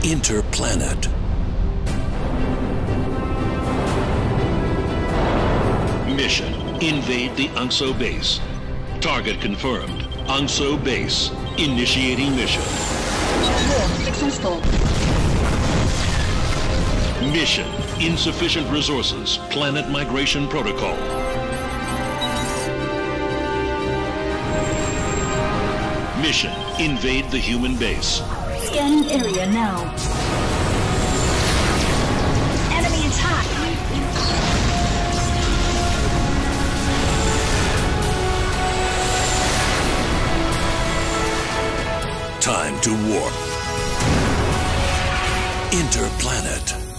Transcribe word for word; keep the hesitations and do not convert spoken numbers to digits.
Interplanet. Mission: invade the Unso base. Target confirmed. Unso base. Initiating mission. Launch successful. Mission: insufficient resources. Planet migration protocol. Mission: invade the human base. Scanning area now. Enemy attack! Time to warp. Interplanet.